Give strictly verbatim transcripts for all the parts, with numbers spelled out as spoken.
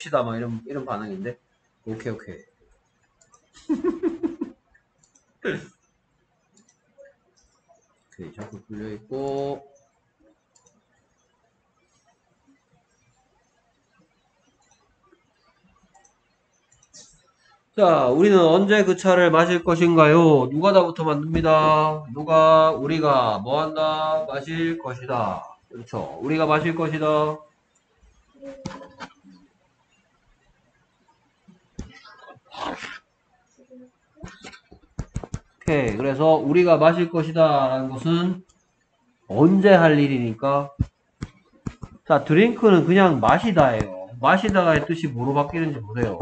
끝이다 막 이런 이런 반응인데. 오케이 오케이. 오케이 자꾸 풀려 있고. 자, 우리는 언제 그 차를 마실 것인가요? 누가다부터 만듭니다. 누가 우리가 뭐 한다? 마실 것이다. 그렇죠. 우리가 마실 것이다. 오케이. 그래서 우리가 마실 것이다 라는 것은 언제 할 일이니까. 자, 드링크는 그냥 마시다예요. 마시다의 뜻이 뭐로 바뀌는지 보세요.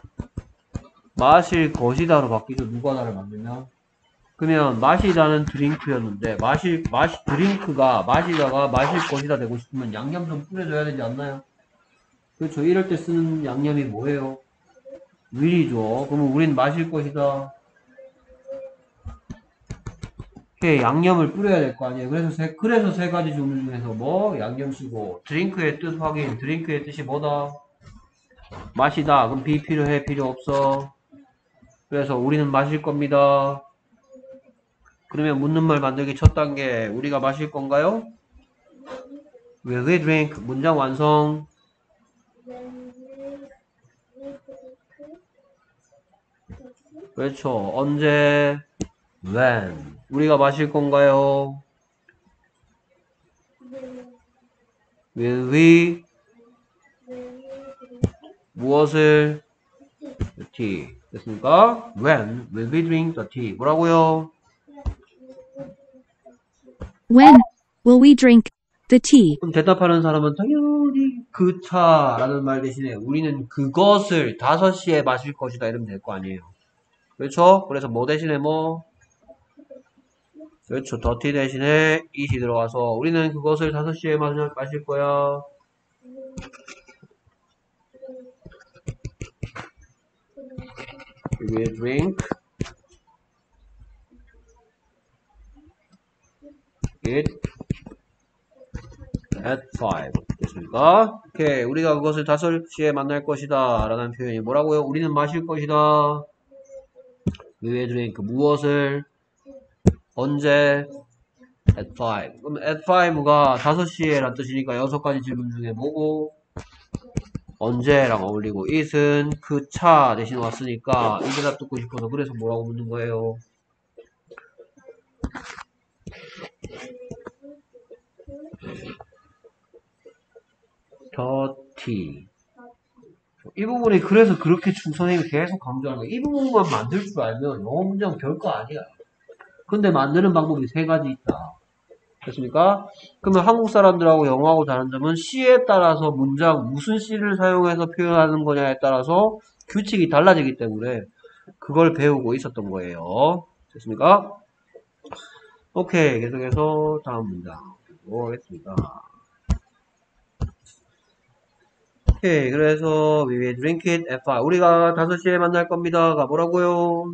마실 것이다로 바뀌죠. 누가다를 만들면. 그러면 마시다는 드링크였는데 마실 마시 드링크가 마시다가 마실 것이다 되고 싶으면 양념 좀 뿌려줘야 되지 않나요? 그렇죠. 이럴 때 쓰는 양념이 뭐예요? will이죠. 그러면 우린 마실 것이다. 이렇게 양념을 뿌려야 될 거 아니에요. 그래서 세, 그래서 세 가지 종류 중에서 뭐 양념 쓰고 드링크의 뜻 확인. 드링크의 뜻이 뭐다? 마시다. 그럼 비 필요해? 필요 없어? 그래서 우리는 마실 겁니다. 그러면 묻는 말 만들기 첫 단계. 우리가 마실 건가요? Will we drink? 문장 완성. 그렇죠. 언제? When. 우리가 마실 건가요? Will we? 무엇을? The tea. 됐습니까? When will we drink the tea? 뭐라고요? When will we drink the tea? 그럼 대답하는 사람은 당연히 그 차라는 말 대신에 우리는 그것을 다섯 시에 마실 것이다 이러면 될 거 아니에요. 그렇죠? 그래서 뭐 대신에 뭐? 그렇죠. 더티 대신에 it이 들어가서 우리는 그것을 다섯 시에 마실, 마실 거야. We will drink it at five. 됐습니까? 오케이. 우리가 그것을 다섯 시에 만날 것이다. 라는 표현이 뭐라고요? 우리는 마실 것이다. We will drink. 무엇을? 언제? at five. 그럼 at five가 다섯 시에 란 뜻이니까 여섯 가지 질문 중에 뭐고? 언제랑 어울리고 it은 그 차 대신 왔으니까 이 대답 듣고 싶어서 그래서 뭐라고 묻는 거예요? 더티. 이 부분이 그래서 그렇게 중 선생님이 계속 강조하는 거예요. 이 부분만 만들 줄 알면 영어 문제는 별거 아니야. 근데 만드는 방법이 세 가지 있다. 됐습니까? 그러면 한국 사람들하고 영어하고 다른 점은 시에 따라서 문장 무슨 시를 사용해서 표현하는 거냐에 따라서 규칙이 달라지기 때문에 그걸 배우고 있었던 거예요. 됐습니까? 오케이. 계속해서 다음 문장 보겠습니다. 오케이. 그래서 we will drink it at five. 우리가 다섯 시에 만날 겁니다가 뭐라고요?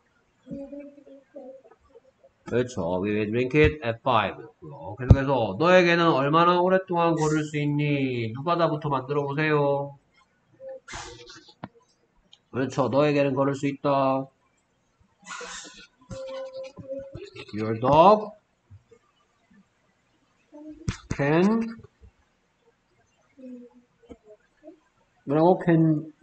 그렇죠. We will drink it at five. 계속해서 너에게는 얼마나 오랫동안 걸을 수 있니? 누가다부터 만들어 보세요. 그렇죠. 너에게는 걸을 수 있다. Your dog can 뭐라고? can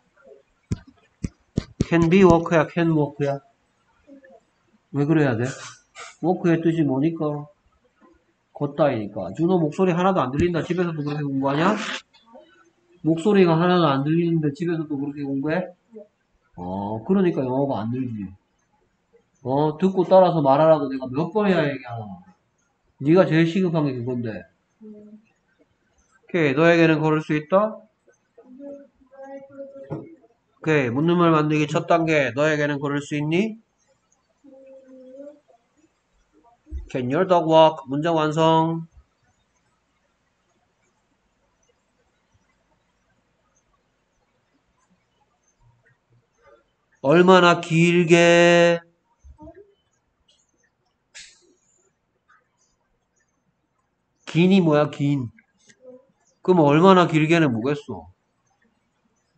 can be walk야? can walk야? 왜 그래야 돼? walk의 뜻이 뭐니까? 걷다이니까. 준호 목소리 하나도 안 들린다. 집에서도 그렇게 공부하냐? 목소리가 하나도 안 들리는데 집에서도 그렇게 공부해? 어, 그러니까 영어가 안 늘지. 어, 듣고 따라서 말하라고 내가 몇 번이나 얘기하나. 네가 제일 시급한 게 그건데. 오케이, 너에게는 걸을 수 있다? 오케이, 묻는 말 만들기 첫 단계. 너에게는 걸을 수 있니? Can your dog walk? 문장 완성. 얼마나 길게? 긴이 뭐야, 긴? 그럼 얼마나 길게는 뭐겠어?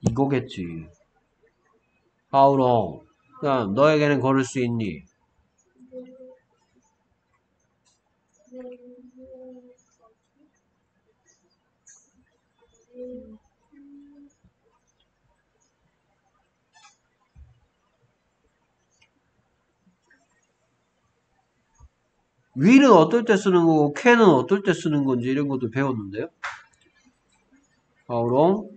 이거겠지. How long? 그다음 너에게는 걸을 수 있니? will은 어떨 때 쓰는 거고 can은 어떨 때 쓰는 건지 이런 것도 배웠는데요. How long?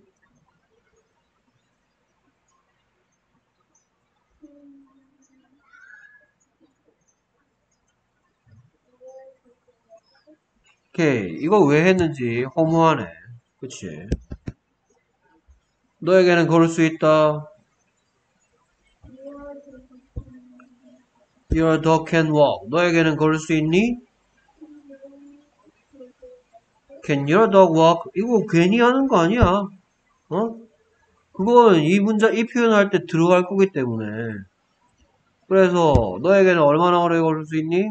오케이. 이거 왜 했는지 허무하네. 그치? 너에게는 걸을 수 있다. Your dog can walk. 너에게는 걸을 수 있니? Can your dog walk? 이거 괜히 하는 거 아니야. 어? 그건 이 문장, 이 표현할 때 들어갈 거기 때문에. 그래서 너에게는 얼마나 오래 걸을 수 있니?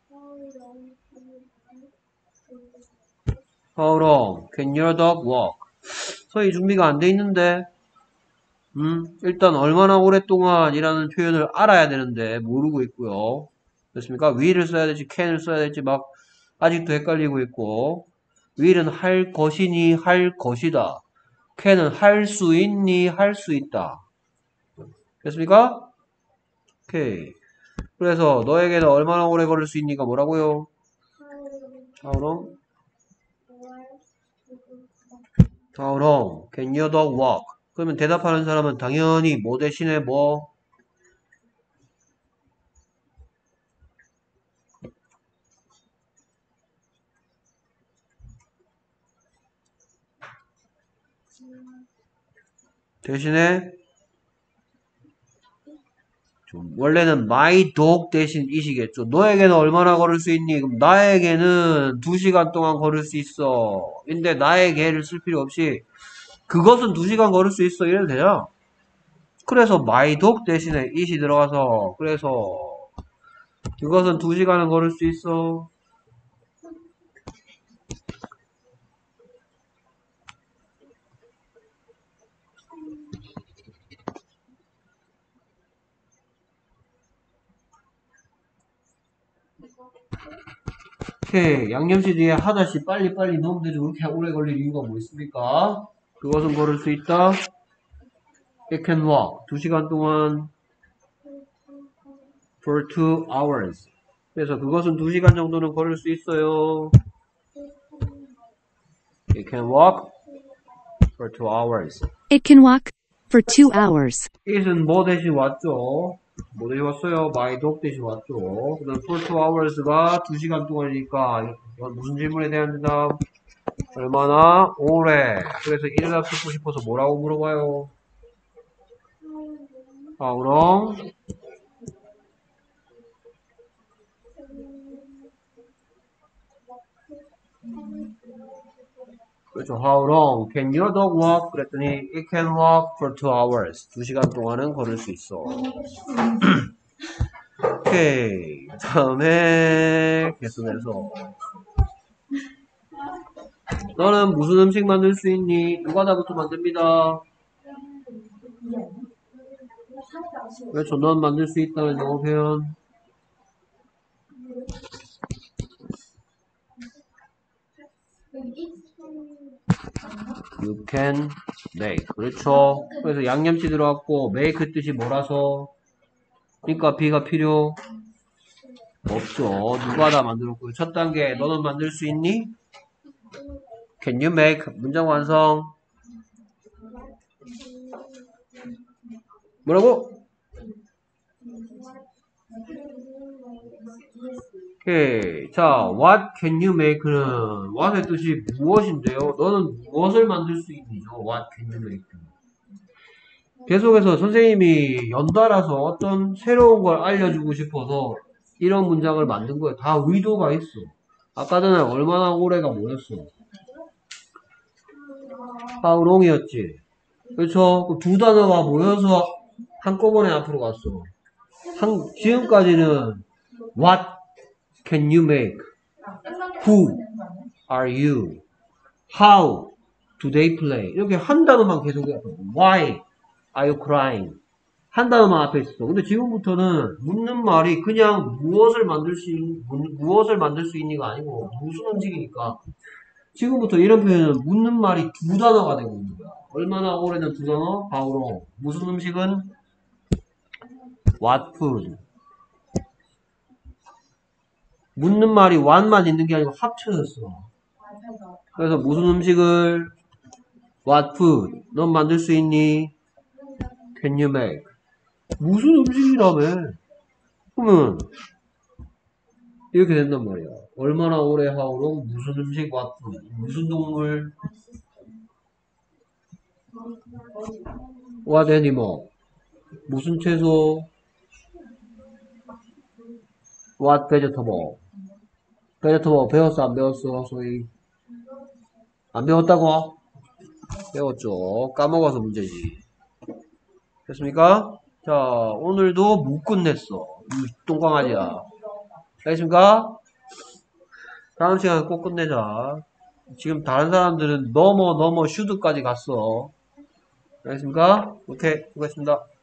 How long can your dog walk? 서희 준비가 안 돼 있는데, 음, 일단 얼마나 오랫동안이라는 표현을 알아야 되는데 모르고 있고요. 됐습니까? will을 써야 될지 can을 써야 될지 막 아직도 헷갈리고 있고, will은 할 것이니 할 것이다. can은 할 수 있니 할 수 있다. 됐습니까? 오케이. 그래서 너에게는 얼마나 오래 걸을 수 있니가 뭐라고요? How long? How long can your dog walk? 그러면 대답하는 사람은 당연히 뭐 대신에 뭐? 대신에 좀 원래는 my dog 대신 이시겠죠. 너에게는 얼마나 걸을 수 있니? 그럼 나에게는 두 시간 동안 걸을 수 있어. 근데 나에게를 쓸 필요 없이 그것은 두 시간 걸을 수 있어. 이래도 돼요. 그래서 my dog 대신에 it이 들어가서 그래서 그것은 두 시간은 걸을 수 있어. 오케이. 양념시 뒤에 하다시 빨리빨리 넣으면 되죠. 그렇게 오래 걸릴 이유가 뭐 있습니까? 그것은 걸을 수 있다. It can walk. 두 시간 동안 for two hours. 그래서 그것은 두 시간 정도는 걸을 수 있어요. It can walk for two hours. It can walk for two hours. it은 뭐 대신 왔죠? 뭐 대신 왔어요? my dog 대신 왔죠? 그 다음 for two hours가 두 시간 동안이니까 이건 무슨 질문에 대한 대답? 얼마나 오래? 그래서 이 대답 듣고 싶어서 뭐라고 물어봐요? How long? 그렇죠. How long can your dog walk? 그랬더니 it can walk for two hours. 두 시간 동안은 걸을 수 있어. 오케이. 다음에 계속해서 너는 무슨 음식 만들 수 있니? 누가다부터 만듭니다. 그렇죠. 넌 만들 수 있다는 영어 표현. You can make. 그렇죠. 그래서 양념치 들어갔고 make 뜻이 뭐라서 그러니까 B가 필요 없죠. 누가 다 만들었고요. 첫 단계 너는 만들 수 있니? Can you make? 문장 완성. 뭐라고? 오케이. 자, what can you make는 what의 뜻이 무엇인데요? 너는 무엇을 만들 수 있니죠? What can you make? 계속해서 선생님이 연달아서 어떤 새로운 걸 알려주고 싶어서 이런 문장을 만든 거예요. 다 의도가 있어. 아까 전에 얼마나 오래가 뭐였어? How long이었지? 그렇죠? 두 단어가 모여서 한꺼번에 앞으로 갔어. 한, 지금까지는 What can you make? Who are you? How do they play? 이렇게 한 단어만 계속 해요. Why are you crying? 한 단어만 앞에 있어. 근데 지금부터는 묻는 말이 그냥 무엇을 만들 수, 있, 무엇을 만들 수 있니가 아니고 무슨 음식이니까 지금부터 이런 표현은 묻는 말이 두 단어가 되고 있는 거야. 얼마나 오래된 두 단어? 바로 무슨 음식은 what food. 묻는 말이 what만 있는 게 아니고 합쳐졌어. 그래서 무슨 음식을 what food. 넌 만들 수 있니? Can you make? 무슨 음식이라며? 그러면 이렇게 된단 말이야. 얼마나 오래 하오로 무슨 음식 what food. 무슨 동물 what animal. 무슨 채소 what vegetable. vegetable 배웠어 안 배웠어? 소위 안 배웠다고? 배웠죠. 까먹어서 문제지. 됐습니까? 자, 오늘도 못 끝냈어. 이 똥강아지야. 알겠습니까? 다음 시간에 꼭 끝내자. 지금 다른 사람들은 넘어 넘어 슈드까지 갔어. 알겠습니까? 오케이, 수고했습니다.